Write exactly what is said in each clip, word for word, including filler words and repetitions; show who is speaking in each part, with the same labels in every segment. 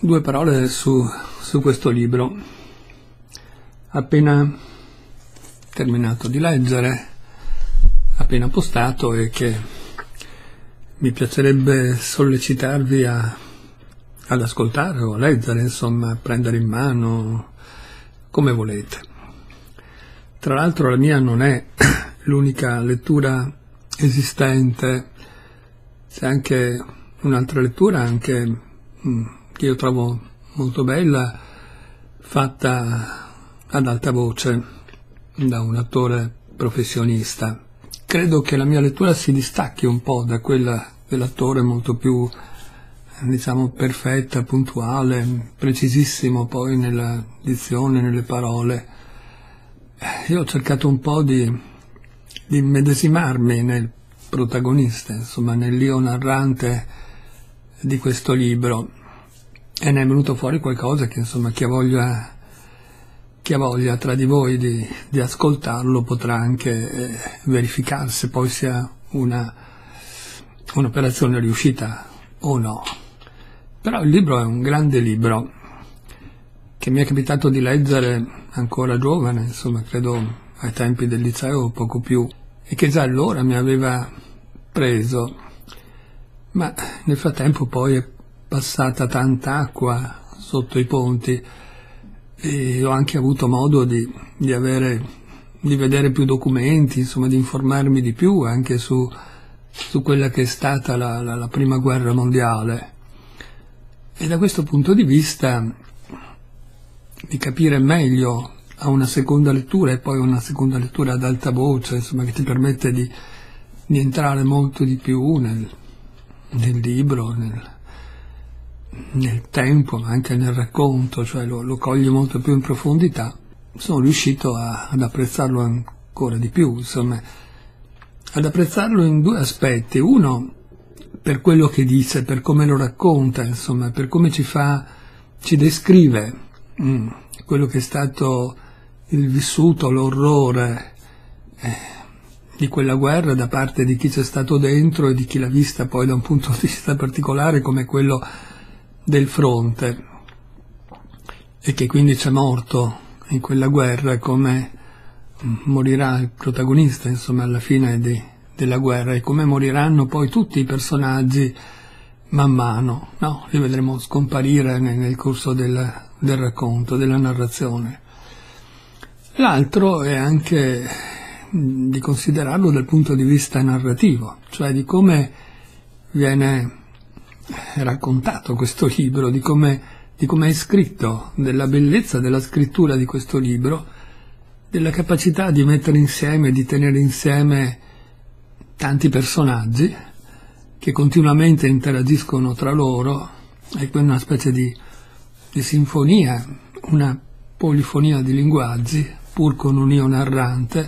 Speaker 1: Due parole su, su questo libro. Appena terminato di leggere, appena postato, e che mi piacerebbe sollecitarvi a, ad ascoltare o a leggere, insomma, a prendere in mano, come volete. Tra l'altro la mia non è l'unica lettura esistente, c'è anche un'altra lettura, anche mh, che io trovo molto bella, fatta ad alta voce da un attore professionista. Credo che la mia lettura si distacchi un po' da quella dell'attore, molto più, diciamo, perfetta, puntuale, precisissimo poi nella dizione, nelle parole. Io ho cercato un po' di, di immedesimarmi nel protagonista, insomma, nell'io narrante di questo libro, e ne è venuto fuori qualcosa che, insomma, chi ha voglia, chi ha voglia tra di voi di, di ascoltarlo potrà anche eh, verificare se poi sia una, un'operazione riuscita o no. Però il libro è un grande libro che mi è capitato di leggere ancora giovane, insomma, credo ai tempi del liceo o poco più, e che già allora mi aveva preso, ma nel frattempo poi è passata tanta acqua sotto i ponti e ho anche avuto modo di, di avere, di vedere più documenti, insomma, di informarmi di più anche su, su quella che è stata la, la, la prima guerra mondiale, e da questo punto di vista di capire meglio a una seconda lettura, e poi una seconda lettura ad alta voce, insomma, che ti permette di, di entrare molto di più nel, nel libro, nel, nel tempo, ma anche nel racconto, cioè lo, lo cogli molto più in profondità. Sono riuscito a, ad apprezzarlo ancora di più, insomma, ad apprezzarlo in due aspetti. Uno, per quello che dice, per come lo racconta, insomma, per come ci fa, ci descrive mm, quello che è stato il vissuto, l'orrore eh, di quella guerra da parte di chi c'è stato dentro e di chi l'ha vista poi da un punto di vista particolare come quello del fronte, e che quindi c'è morto in quella guerra, come morirà il protagonista, insomma, alla fine di, della guerra, e come moriranno poi tutti i personaggi man mano, no? Li vedremo scomparire nel, nel corso del, del racconto, della narrazione. L'altro è anche di considerarlo dal punto di vista narrativo, cioè di come viene raccontato questo libro, di come, di come è scritto, della bellezza della scrittura di questo libro, della capacità di mettere insieme, di tenere insieme tanti personaggi che continuamente interagiscono tra loro, e quindi una specie di, di sinfonia, una polifonia di linguaggi, pur con un io narrante,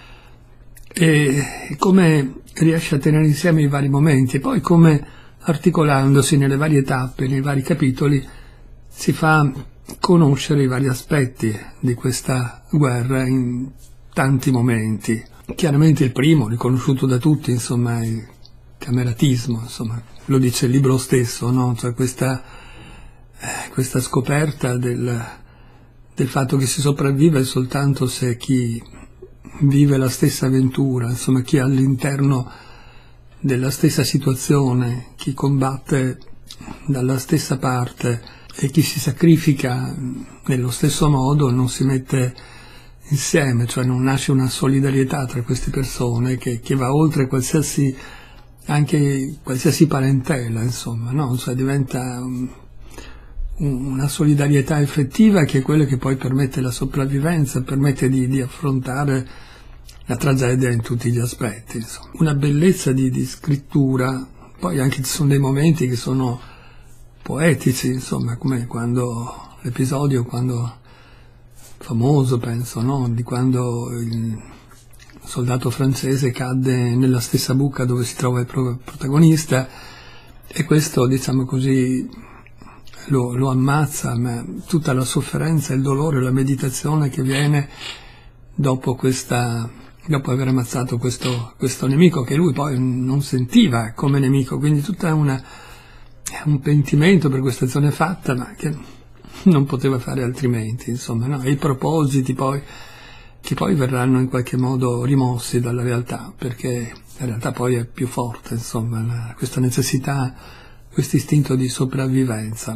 Speaker 1: e come riesce a tenere insieme i vari momenti, e poi come, articolandosi nelle varie tappe, nei vari capitoli, si fa conoscere i vari aspetti di questa guerra in tanti momenti. Chiaramente il primo, riconosciuto da tutti, insomma, è il cameratismo, insomma, lo dice il libro stesso, no? Cioè questa, eh, questa scoperta del, del fatto che si sopravvive soltanto se chi vive la stessa avventura, insomma, chi è all'interno della stessa situazione, chi combatte dalla stessa parte e chi si sacrifica nello stesso modo, non si mette insieme, cioè non nasce una solidarietà tra queste persone che, che va oltre qualsiasi, anche qualsiasi parentela, insomma, no? Cioè diventa un, una solidarietà effettiva, che è quella che poi permette la sopravvivenza, permette di, di affrontare la tragedia in tutti gli aspetti, insomma. Una bellezza di, di scrittura. Poi anche ci sono dei momenti che sono poetici, insomma, come quando l'episodio, quando famoso, penso, no? Di quando il soldato francese cadde nella stessa buca dove si trova il protagonista, e questo, diciamo così, lo, lo ammazza, ma tutta la sofferenza, il dolore, la meditazione che viene dopo questa dopo aver ammazzato questo, questo nemico che lui poi non sentiva come nemico, quindi tutta una, un pentimento per questa azione fatta, ma che non poteva fare altrimenti, insomma, no? E i propositi poi, che poi verranno in qualche modo rimossi dalla realtà, perché la realtà poi è più forte, insomma, la, questa necessità, questo istinto di sopravvivenza.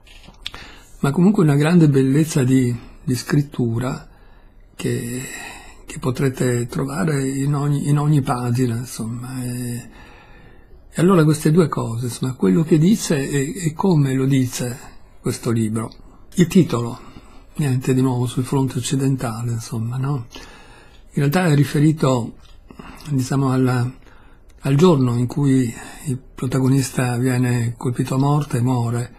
Speaker 1: Ma comunque una grande bellezza di, di scrittura che, che potrete trovare in ogni, in ogni pagina, insomma. E, e allora queste due cose, insomma, quello che dice e, e come lo dice questo libro. Il titolo, niente di nuovo sul fronte occidentale, insomma, no? In realtà è riferito, diciamo, alla, al giorno in cui il protagonista viene colpito a morte e muore,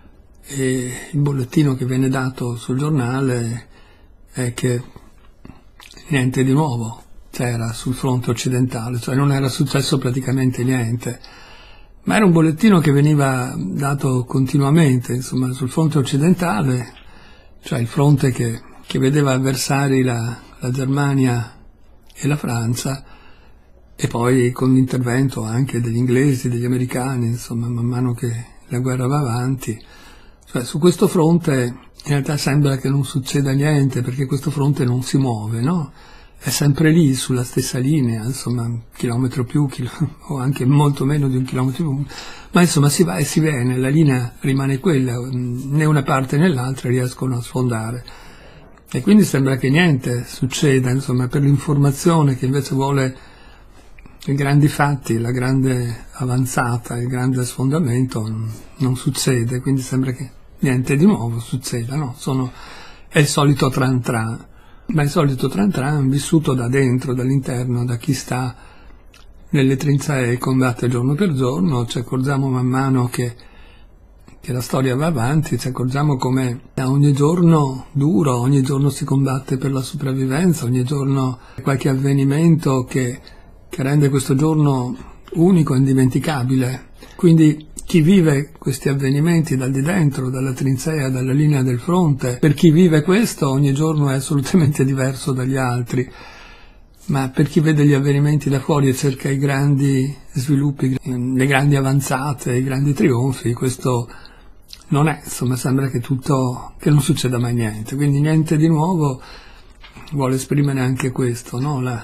Speaker 1: e il bollettino che viene dato sul giornale è che niente di nuovo c'era sul fronte occidentale, cioè non era successo praticamente niente, ma era un bollettino che veniva dato continuamente, insomma, sul fronte occidentale, cioè il fronte che, che vedeva avversari la, la Germania e la Francia, e poi con l'intervento anche degli inglesi, degli americani, insomma, man mano che la guerra va avanti. Cioè, su questo fronte in realtà sembra che non succeda niente, perché questo fronte non si muove, no? È sempre lì, sulla stessa linea, insomma, un chilometro più, chilo, o anche molto meno di un chilometro più, ma insomma si va e si viene, la linea rimane quella, né una parte né l'altra riescono a sfondare. E quindi sembra che niente succeda, insomma, per l'informazione che invece vuole i grandi fatti, la grande avanzata, il grande sfondamento, non, non succede, quindi sembra che niente di nuovo succeda, no? Sono, è il solito tran tran, ma il solito tran tran vissuto da dentro, dall'interno, da chi sta nelle trincee e combatte giorno per giorno. Ci accorgiamo man mano che, che la storia va avanti, ci accorgiamo come da ogni giorno duro, ogni giorno si combatte per la sopravvivenza, ogni giorno qualche avvenimento che, che rende questo giorno unico e indimenticabile. Quindi chi vive questi avvenimenti dal di dentro, dalla trincea, dalla linea del fronte, per chi vive questo ogni giorno è assolutamente diverso dagli altri, ma per chi vede gli avvenimenti da fuori e cerca i grandi sviluppi, le grandi avanzate, i grandi trionfi, questo non è, insomma, sembra che tutto, che non succeda mai niente. Quindi niente di nuovo vuole esprimere anche questo, no? La,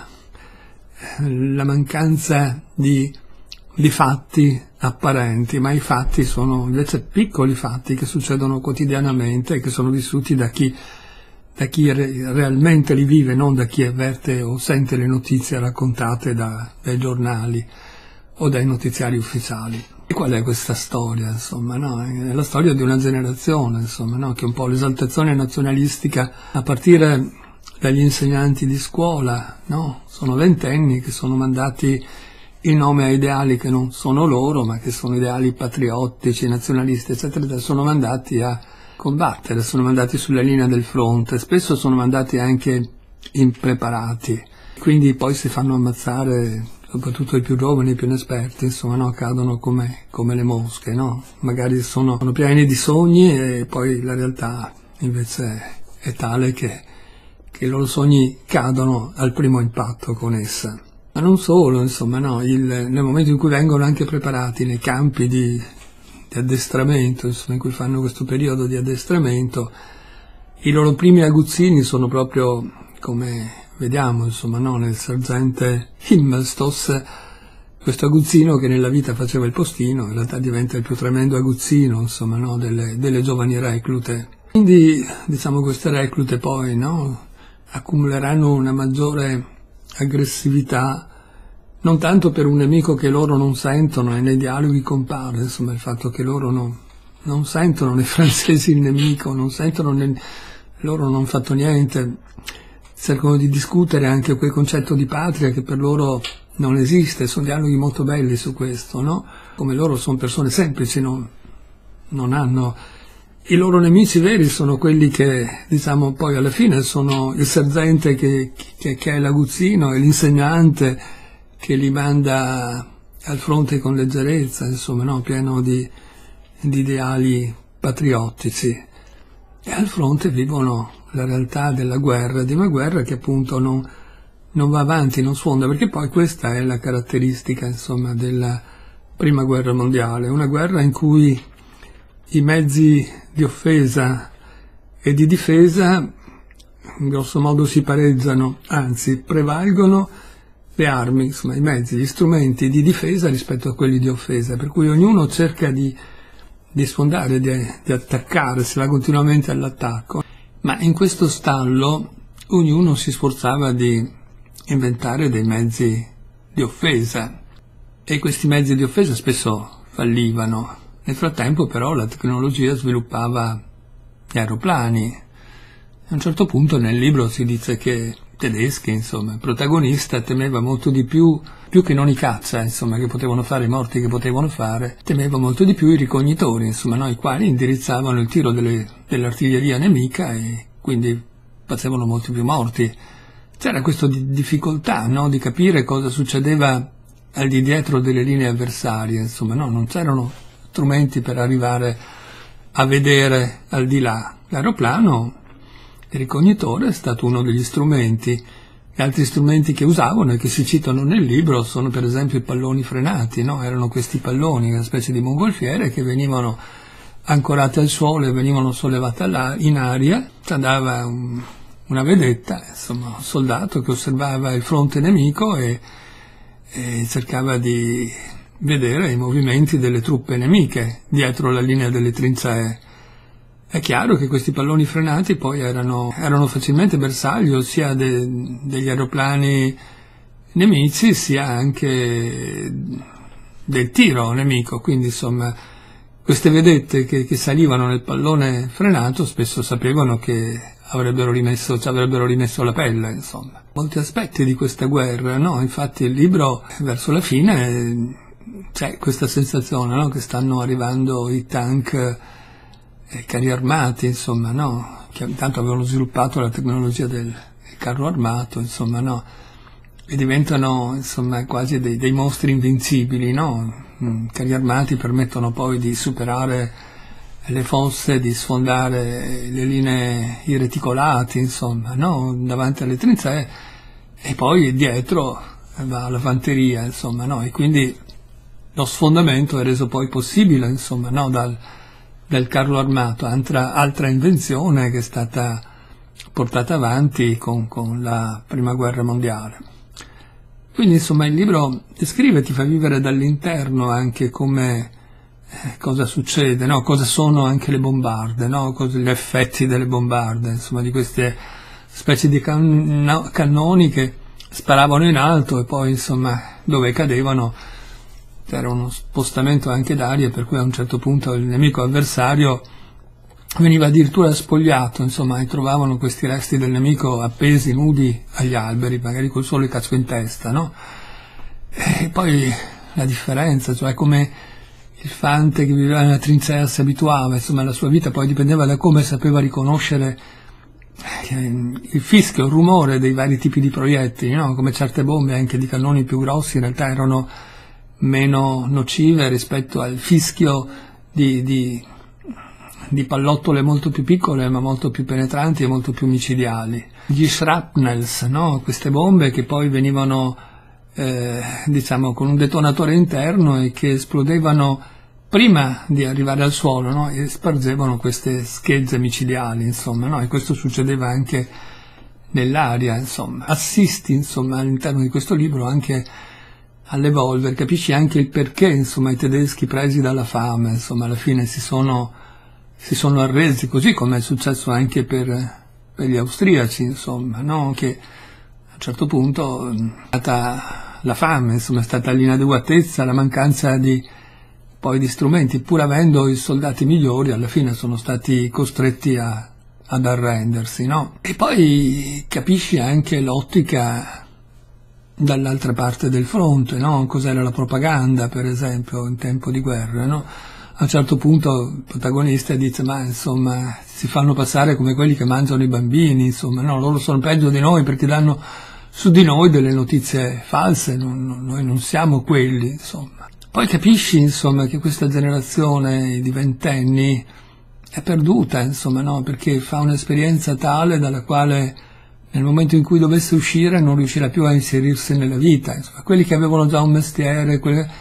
Speaker 1: la mancanza di, di fatti apparenti, ma i fatti sono invece piccoli fatti che succedono quotidianamente e che sono vissuti da chi, da chi re, realmente li vive, non da chi avverte o sente le notizie raccontate da, dai giornali o dai notiziari ufficiali. E qual è questa storia, insomma, no? È la storia di una generazione, insomma, no? Che è un po' l'esaltazione nazionalistica a partire dagli insegnanti di scuola, no? Sono ventenni che sono mandati in nome a ideali che non sono loro, ma che sono ideali patriottici, nazionalisti, eccetera, sono mandati a combattere, sono mandati sulla linea del fronte, spesso sono mandati anche impreparati, quindi poi si fanno ammazzare, soprattutto i più giovani, i più inesperti, insomma, no? Cadono come, come le mosche, no? Magari sono, sono pieni di sogni e poi la realtà invece è tale che, che i loro sogni cadono al primo impatto con essa. Ma non solo, insomma, no, il, nel momento in cui vengono anche preparati nei campi di, di addestramento, insomma, in cui fanno questo periodo di addestramento, i loro primi aguzzini sono proprio come vediamo, insomma, no, nel sergente Himmelstos, questo aguzzino che nella vita faceva il postino, in realtà diventa il più tremendo aguzzino, insomma, no, delle, delle giovani reclute. Quindi, diciamo, queste reclute poi, no, accumuleranno una maggiore aggressività, non tanto per un nemico che loro non sentono, e nei dialoghi compare, insomma, il fatto che loro non, non sentono nei francesi il nemico, non sentono, nel, loro non hanno fatto niente, cercano di discutere anche quel concetto di patria che per loro non esiste, sono dialoghi molto belli su questo, no? Come loro sono persone semplici, non, non hanno... I loro nemici veri sono quelli che, diciamo, poi alla fine sono il sergente che, che, che è l'aguzzino e l'insegnante che li manda al fronte con leggerezza, insomma, no? Pieno di, di ideali patriottici. E al fronte vivono la realtà della guerra, di una guerra che appunto non, non va avanti, non sfonda, perché poi questa è la caratteristica, insomma, della, prima guerra mondiale, una guerra in cui i mezzi di offesa e di difesa in grosso modo si pareggiano, anzi prevalgono le armi, insomma i mezzi, gli strumenti di difesa rispetto a quelli di offesa, per cui ognuno cerca di, di sfondare, di, di attaccare, si va continuamente all'attacco, ma in questo stallo ognuno si sforzava di inventare dei mezzi di offesa e questi mezzi di offesa spesso fallivano. Nel frattempo però la tecnologia sviluppava gli aeroplani. A un certo punto nel libro si dice che tedeschi, insomma, il protagonista temeva molto di più, più che non i caccia, insomma, che potevano fare, i morti che potevano fare, temeva molto di più i ricognitori, insomma, no, i quali indirizzavano il tiro delle, dell'artiglieria nemica e quindi facevano molti più morti. C'era questa di difficoltà, no, di capire cosa succedeva al di dietro delle linee avversarie, insomma, no, non c'erano strumenti per arrivare a vedere al di là. L'aeroplano, il ricognitore, è stato uno degli strumenti. Gli altri strumenti che usavano e che si citano nel libro sono per esempio i palloni frenati, no? Erano questi palloni, una specie di mongolfiere, che venivano ancorate al suolo e venivano sollevate in aria. Ci andava un, una vedetta, insomma, un soldato che osservava il fronte nemico e, e cercava di vedere i movimenti delle truppe nemiche dietro la linea delle trincee. È chiaro che questi palloni frenati poi erano, erano facilmente bersaglio sia de, degli aeroplani nemici sia anche del tiro nemico, quindi insomma queste vedette che, che salivano nel pallone frenato spesso sapevano che avrebbero rimesso, ci avrebbero rimesso la pelle, insomma. Molti aspetti di questa guerra, no? Infatti il libro verso la fine c'è questa sensazione, no? Che stanno arrivando i tank, i carri armati, insomma, no? Che intanto avevano sviluppato la tecnologia del, del carro armato, insomma, no? E diventano, insomma, quasi dei, dei mostri invincibili, no? I carri armati permettono poi di superare le fosse, di sfondare le linee, i reticolati, insomma, no? Davanti alle trincee, e poi dietro va la fanteria, insomma, no? E quindi lo sfondamento è reso poi possibile, insomma, no? Dal, dal carro armato, altra, altra invenzione che è stata portata avanti con, con la prima guerra mondiale. Quindi insomma il libro descrive, ti fa vivere dall'interno anche come eh, cosa succede, no? Cosa sono anche le bombarde, no? Cosa, gli effetti delle bombarde, insomma, di queste specie di can cannoni che sparavano in alto e poi insomma dove cadevano c'era uno spostamento anche d'aria, per cui a un certo punto il nemico avversario veniva addirittura spogliato, insomma, e trovavano questi resti del nemico appesi nudi agli alberi, magari col sole cazzo in testa, no? E poi la differenza, cioè come il fante che viveva nella trincea si abituava, insomma, la sua vita poi dipendeva da come sapeva riconoscere il fischio, il rumore dei vari tipi di proiettili, no? Come certe bombe anche di cannoni più grossi in realtà erano meno nocive rispetto al fischio di, di, di pallottole molto più piccole ma molto più penetranti e molto più micidiali. Gli shrapnels, no? Queste bombe che poi venivano eh, diciamo con un detonatore interno e che esplodevano prima di arrivare al suolo, no? E spargevano queste schegge micidiali, insomma, no? E questo succedeva anche nell'aria, insomma. Assisti, insomma, all'interno di questo libro anche all'evolver, capisci anche il perché, insomma, i tedeschi presi dalla fame, insomma, alla fine si sono, si sono arresi, così come è successo anche per, per gli austriaci, insomma, no? Che a un certo punto è stata la fame, insomma, è stata l'inadeguatezza, la mancanza di, poi di strumenti, pur avendo i soldati migliori, alla fine sono stati costretti a, ad arrendersi, no? E poi capisci anche l'ottica dall'altra parte del fronte, no? Cos'era la propaganda, per esempio, in tempo di guerra, no? A un certo punto il protagonista dice, ma insomma, si fanno passare come quelli che mangiano i bambini, insomma, no? Loro sono peggio di noi perché danno su di noi delle notizie false, non, non, noi non siamo quelli, insomma. Poi capisci, insomma, che questa generazione di ventenni è perduta, insomma, no? Perché fa un'esperienza tale dalla quale nel momento in cui dovesse uscire non riuscirà più a inserirsi nella vita, insomma. Quelli che avevano già un mestiere, quelli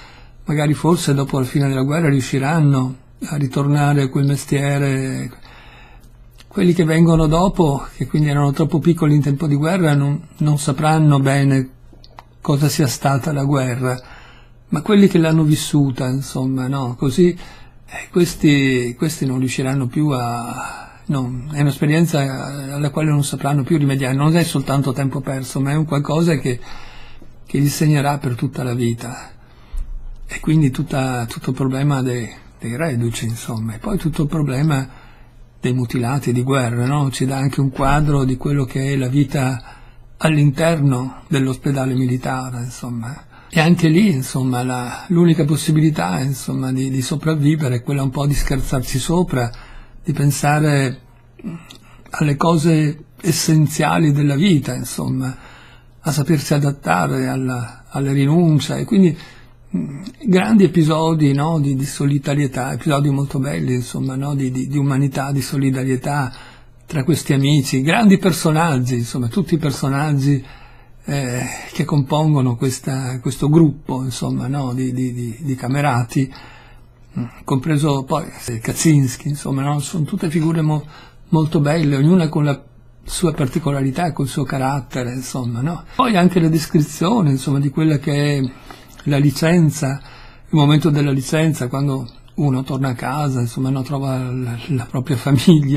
Speaker 1: magari forse dopo la fine della guerra riusciranno a ritornare a quel mestiere. Quelli che vengono dopo, che quindi erano troppo piccoli in tempo di guerra, non, non sapranno bene cosa sia stata la guerra, ma quelli che l'hanno vissuta, insomma, no? Così eh, questi, questi non riusciranno più a... No, è un'esperienza alla quale non sapranno più rimediare, non è soltanto tempo perso, ma è un qualcosa che, che gli segnerà per tutta la vita. E quindi tutta, tutto il problema dei, dei reduci, insomma, e poi tutto il problema dei mutilati di guerra, no? Ci dà anche un quadro di quello che è la vita all'interno dell'ospedale militare, insomma. E anche lì, insomma, la, l'unica possibilità, insomma, di, di sopravvivere è quella un po' di scherzarci sopra, di pensare alle cose essenziali della vita, insomma, a sapersi adattare alla, alla rinuncia, e quindi mh, grandi episodi, no, di, di solidarietà, episodi molto belli, insomma, no, di, di, di umanità, di solidarietà tra questi amici, grandi personaggi, insomma, tutti i personaggi eh, che compongono questa, questo gruppo, insomma, no, di, di, di, di camerati, compreso poi Kaczynski, insomma, no? Sono tutte figure mo, molto belle, ognuna con la sua particolarità e col suo carattere, insomma, no? Poi anche la descrizione, insomma, di quella che è la licenza, il momento della licenza, quando uno torna a casa, insomma, no? Trova la, la propria famiglia,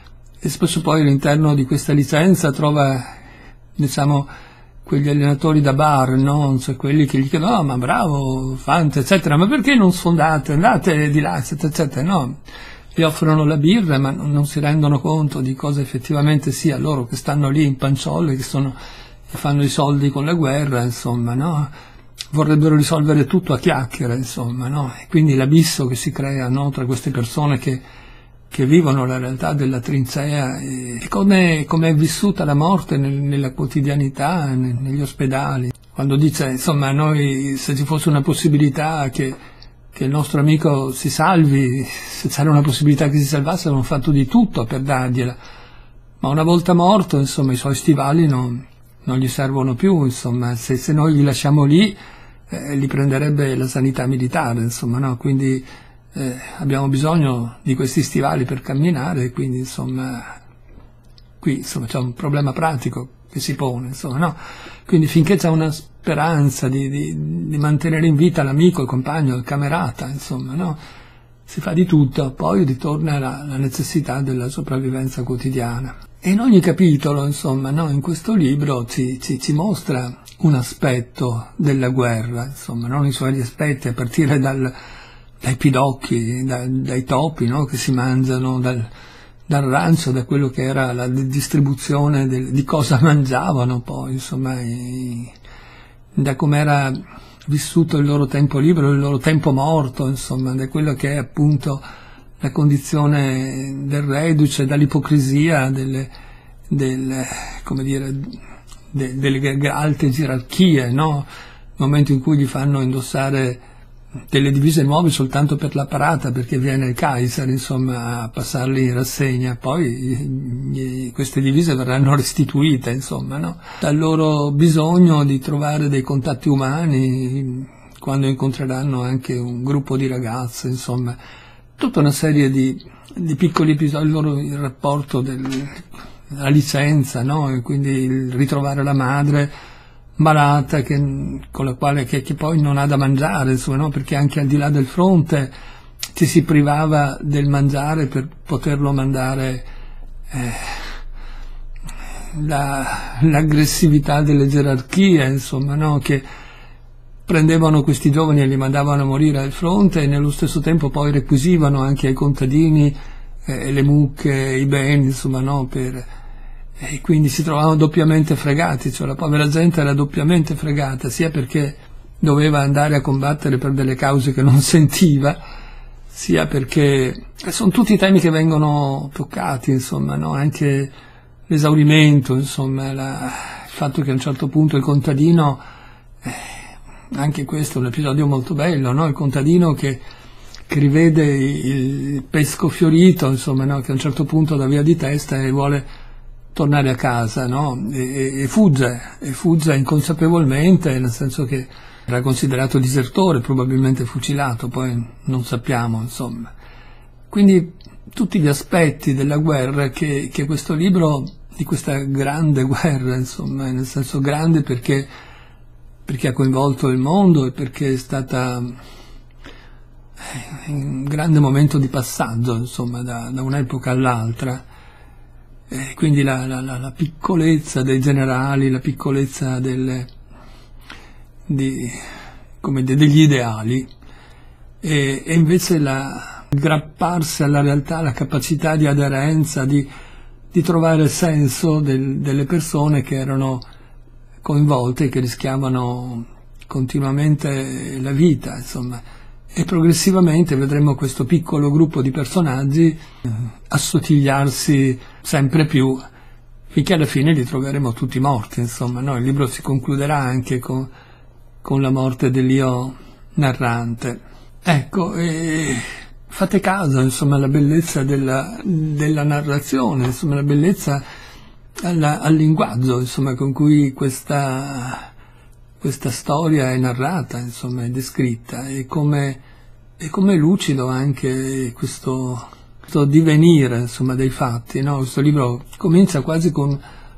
Speaker 1: e spesso poi all'interno di questa licenza trova, diciamo, quegli allenatori da bar, no? Cioè quelli che gli chiedono, oh, ma bravo, Fante, eccetera, ma perché non sfondate, andate di là, eccetera, eccetera, no? Gli offrono la birra, ma non si rendono conto di cosa effettivamente sia loro che stanno lì in panciolle, che, sono, che fanno i soldi con la guerra, insomma, no? Vorrebbero risolvere tutto a chiacchiere, insomma, no? E quindi l'abisso che si crea, no? Tra queste persone che che vivono la realtà della trincea, e come, come è vissuta la morte nel, nella quotidianità, ne, negli ospedali. Quando dice, insomma, noi, se ci fosse una possibilità che, che il nostro amico si salvi, se c'era una possibilità che si salvasse, avevano fatto di tutto per dargliela. Ma una volta morto, insomma, i suoi stivali non, non gli servono più, insomma, se, se noi li lasciamo lì, eh, li prenderebbe la sanità militare, insomma, no? Quindi Eh, abbiamo bisogno di questi stivali per camminare, e quindi insomma qui insomma c'è un problema pratico che si pone, insomma, no? Quindi finché c'è una speranza di, di, di mantenere in vita l'amico, il compagno, il camerata, insomma, no? Si fa di tutto, poi ritorna la, la necessità della sopravvivenza quotidiana. E in ogni capitolo, insomma, no, in questo libro ci, ci, ci mostra un aspetto della guerra, insomma, non i suoi aspetti, a partire dal dai pidocchi, da, dai topi, no? Che si mangiano, dal, dal rancio, da quello che era la distribuzione del, di cosa mangiavano poi, insomma, i, da come era vissuto il loro tempo libero, il loro tempo morto, insomma, da quello che è appunto la condizione del reduce, dall'ipocrisia delle, delle, come dire, de, delle alte gerarchie, no? Il momento in cui gli fanno indossare delle divise nuove soltanto per la parata, perché viene il Kaiser, insomma, a passarli in rassegna, poi queste divise verranno restituite, insomma, no? Dal loro bisogno di trovare dei contatti umani quando incontreranno anche un gruppo di ragazze, insomma, tutta una serie di, di piccoli episodi, il loro il rapporto della licenza, no? E quindi il ritrovare la madre malata, che, con la quale che, che poi non ha da mangiare, insomma, no? Perché anche al di là del fronte ci si privava del mangiare per poterlo mandare, eh, la, l'aggressività delle gerarchie, insomma, no? Che prendevano questi giovani e li mandavano a morire al fronte, e nello stesso tempo poi requisivano anche ai contadini eh, le mucche, i beni, insomma, no? Per, e quindi si trovavano doppiamente fregati, cioè la povera gente era doppiamente fregata, sia perché doveva andare a combattere per delle cause che non sentiva, sia perché sono tutti temi che vengono toccati, insomma, no? Anche l'esaurimento, insomma, la, il fatto che a un certo punto il contadino, eh, anche questo è un episodio molto bello, no? Il contadino che, che rivede il pesco fiorito, insomma, no? Che a un certo punto dà via di testa e vuole tornare a casa, no? E, e, e fugge, e fugge inconsapevolmente, nel senso che era considerato disertore, probabilmente fucilato, poi non sappiamo, insomma. Quindi tutti gli aspetti della guerra che, che questo libro, di questa grande guerra, insomma, nel senso grande perché, perché ha coinvolto il mondo e perché è stata un grande momento di passaggio, insomma, da, da un'epoca all'altra. E quindi la, la, la piccolezza dei generali, la piccolezza delle, di, come de, degli ideali, e, e invece la, aggrapparsi alla realtà, la capacità di aderenza, di, di trovare senso del, delle persone che erano coinvolte, che rischiavano continuamente la vita, insomma. E progressivamente vedremo questo piccolo gruppo di personaggi eh, assottigliarsi sempre più, finché alla fine li troveremo tutti morti, insomma, no? Il libro si concluderà anche con, con la morte dell'io narrante. Ecco, e fate caso, insomma, alla bellezza della, della narrazione, insomma, la bellezza alla, al linguaggio, insomma, con cui questa... questa storia è narrata, insomma, è descritta, e come, e come è lucido anche questo, questo divenire, insomma, dei fatti, no? Questo libro comincia quasi con,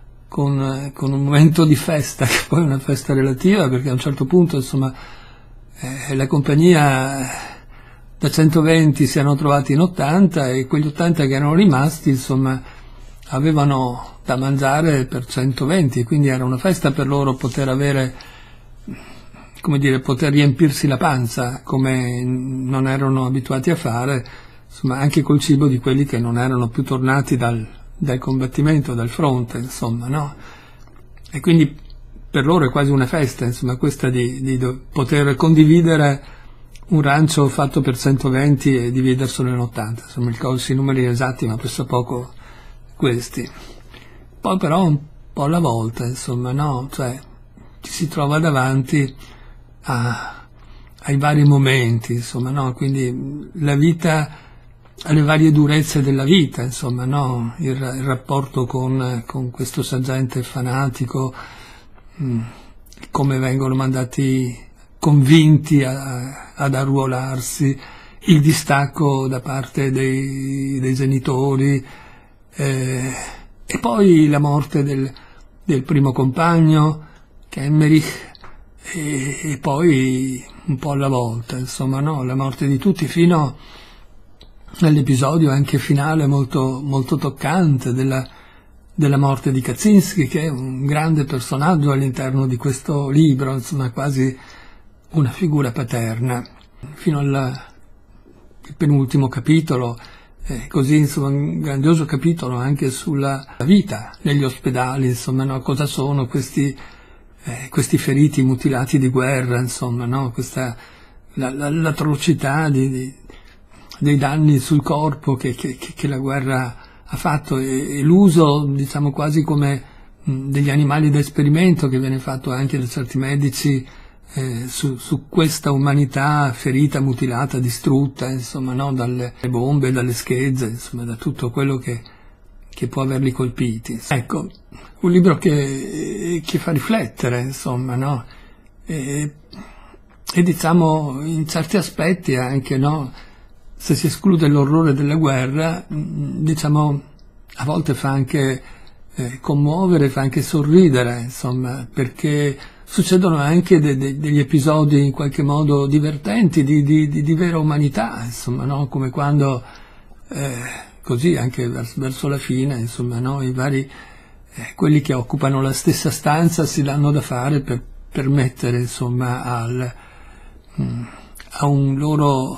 Speaker 1: con, con un momento di festa, che poi è una festa relativa, perché a un certo punto, insomma, eh, la compagnia da centoventi si erano trovati in ottanta, e quegli ottanta che erano rimasti, insomma, avevano da mangiare per centoventi, quindi era una festa per loro poter avere, come dire, poter riempirsi la panza, come non erano abituati a fare, insomma, anche col cibo di quelli che non erano più tornati dal, dal combattimento, dal fronte, insomma, no? E quindi per loro è quasi una festa, insomma, questa di, di poter condividere un rancio fatto per centoventi e dividerselo in ottanta, insomma, il ricordo i numeri esatti, ma pressappoco questi. Poi però un po' alla volta, insomma, no? Cioè, ci si trova davanti a, ai vari momenti, insomma, no? Quindi la vita, alle varie durezze della vita, insomma, no? Il, il rapporto con, con questo saggente fanatico, mh, come vengono mandati convinti a, ad arruolarsi, il distacco da parte dei, dei genitori, eh, e poi la morte del, del primo compagno, Kemmerich, e, e poi un po' alla volta, insomma, no? La morte di tutti, fino all'episodio anche finale molto, molto toccante della, della morte di Kaczynski, che è un grande personaggio all'interno di questo libro, insomma, quasi una figura paterna, fino al penultimo capitolo. Eh, così, insomma, un grandioso capitolo anche sulla vita negli ospedali, insomma, no? Cosa sono questi, eh, questi feriti mutilati di guerra, insomma, no? Questa, la, la, l'atrocità di, di, dei danni sul corpo che, che, che la guerra ha fatto, e, e l'uso, diciamo, quasi come mh, degli animali da esperimento che viene fatto anche da certi medici Eh, su, su questa umanità ferita, mutilata, distrutta, insomma, no? Dalle bombe, dalle schegge, insomma, da tutto quello che, che può averli colpiti. Ecco, un libro che, che fa riflettere, insomma, no? E, e diciamo, in certi aspetti anche, no? Se si esclude l'orrore della guerra, diciamo, a volte fa anche eh, commuovere, fa anche sorridere, insomma, perché succedono anche de, de, degli episodi in qualche modo divertenti, di, di, di, di vera umanità, insomma, no? Come quando, eh, così anche verso, verso la fine, insomma, no? I vari, eh, quelli che occupano la stessa stanza si danno da fare per permettere, insomma, al, mh, a un loro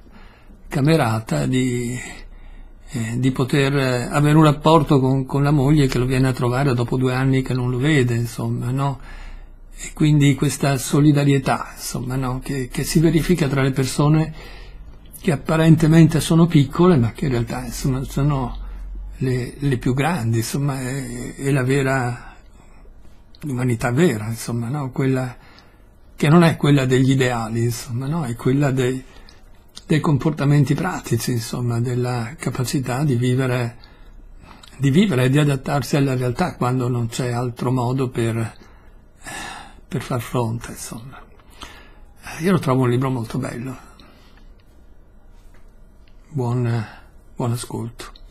Speaker 1: camerata di, eh, di poter avere un rapporto con, con la moglie che lo viene a trovare dopo due anni che non lo vede, insomma, no? E quindi questa solidarietà, insomma, no? che, che si verifica tra le persone che apparentemente sono piccole, ma che in realtà, insomma, sono le, le più grandi, insomma, è, è la vera, l'umanità vera, insomma, no? Quella che non è quella degli ideali, insomma, no? È quella dei, dei comportamenti pratici, insomma, della capacità di vivere, di vivere e di adattarsi alla realtà quando non c'è altro modo per per far fronte, insomma. io lo trovo un libro molto bello. Buon, buon ascolto.